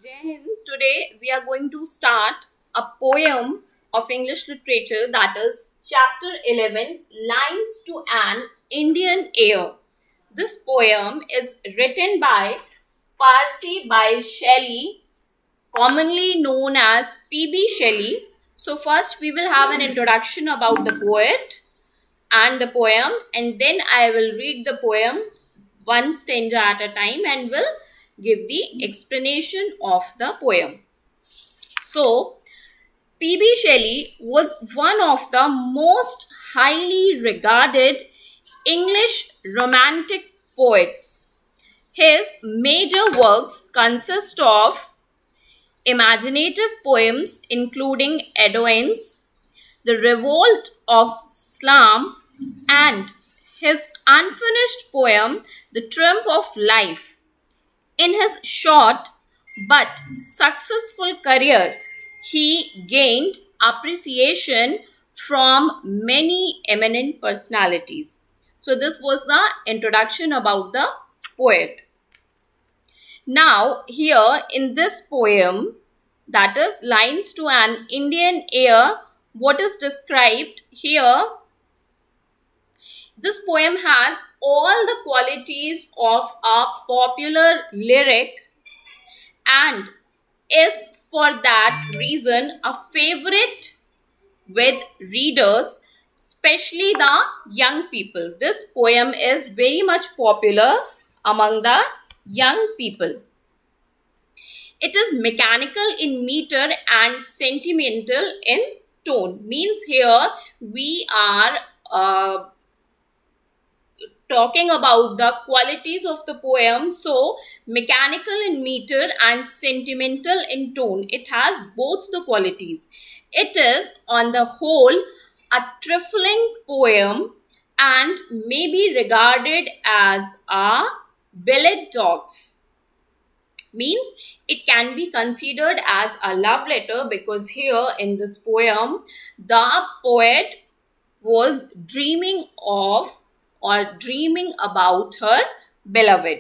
Jai Hind. Today we are going to start a poem of English literature, that is chapter 11, Lines to an Indian Air. This poem is written by Percy Bysshe Shelley, commonly known as P.B. Shelley. So first we will have an introduction about the poet and the poem, and then I will read the poem one stanza at a time and will give the explanation of the poem. So, P.B. Shelley was one of the most highly regarded English romantic poets. His major works consist of imaginative poems including Edwin's, The Revolt of Slam, and his unfinished poem, The Triumph of Life. In his short but successful career, he gained appreciation from many eminent personalities. So this was the introduction about the poet. Now here in this poem, that is Lines to an Indian Air, what is described here? This poem has all the qualities of a popular lyric and is for that reason a favorite with readers, especially the young people. This poem is very much popular among the young people. It is mechanical in meter and sentimental in tone. Means here we are talking about the qualities of the poem. So mechanical in meter and sentimental in tone. It has both the qualities. It is on the whole a trifling poem and may be regarded as a billet dogs. Means it can be considered as a love letter, because here in this poem the poet was dreaming of or dreaming about her beloved.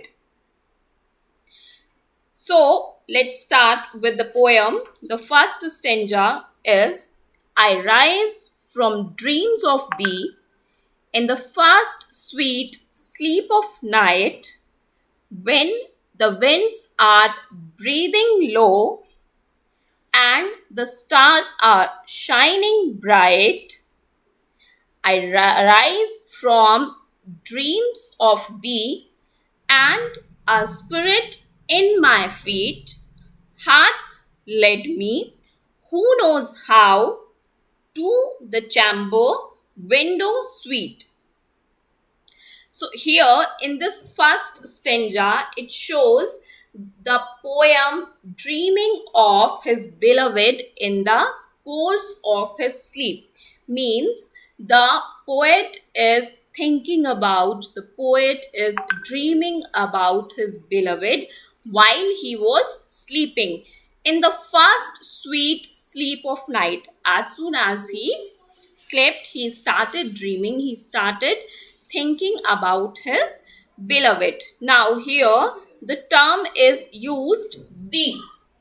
So let's start with the poem. The first stanza is, I rise from dreams of thee in the first sweet sleep of night, when the winds are breathing low and the stars are shining bright. I rise from dreams of thee, and a spirit in my feet hath led me, who knows how, to the chamber window sweet. So here in this first stanza, it shows the poem dreaming of his beloved in the course of his sleep. Means the poet is thinking about, the poet is dreaming about his beloved while he was sleeping. In the first sweet sleep of night, as soon as he slept, he started dreaming, he started thinking about his beloved. Now here the term is used, thee.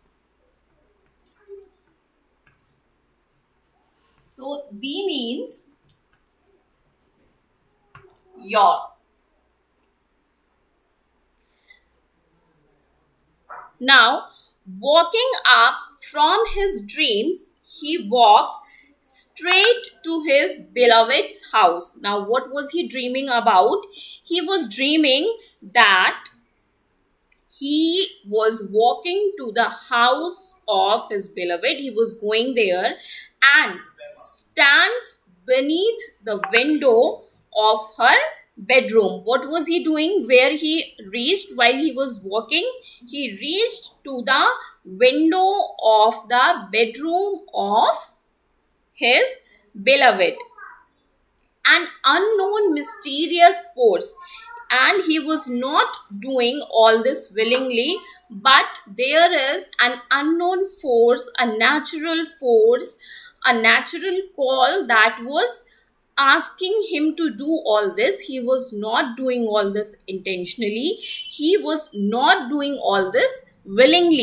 So thee means your. Now, walking up from his dreams, he walked straight to his beloved's house. Now, what was he dreaming about? He was dreaming that he was walking to the house of his beloved. He was going there and stands beneath the window of her bedroom. What was he doing? Where he reached while he was walking? He reached to the window of the bedroom of his beloved. An unknown mysterious force, and he was not doing all this willingly, but there is an unknown force, a natural force, a natural call that was asking him to do all this. He was not doing all this intentionally. He was not doing all this willingly.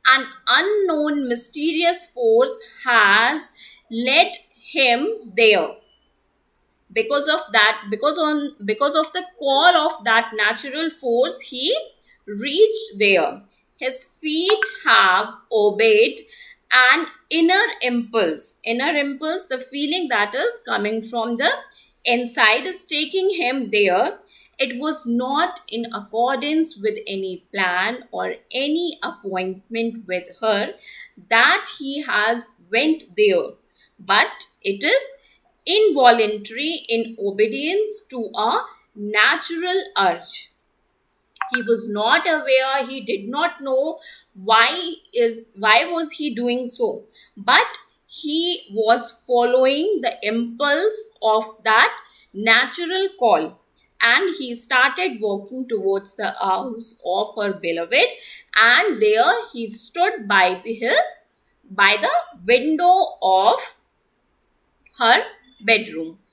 an unknown mysterious force has led him there. Because of that, because of the call of that natural force, he reached there. His feet have obeyed an inner impulse, the feeling that is coming from the inside is taking him there. It was not in accordance with any plan or any appointment with her that he has went there, but it is involuntary in obedience to a natural urge. He was not aware, he did not know why was he doing so, but he was following the impulse of that natural call, and he started walking towards the house of her beloved, and there he stood by the window of her bedroom.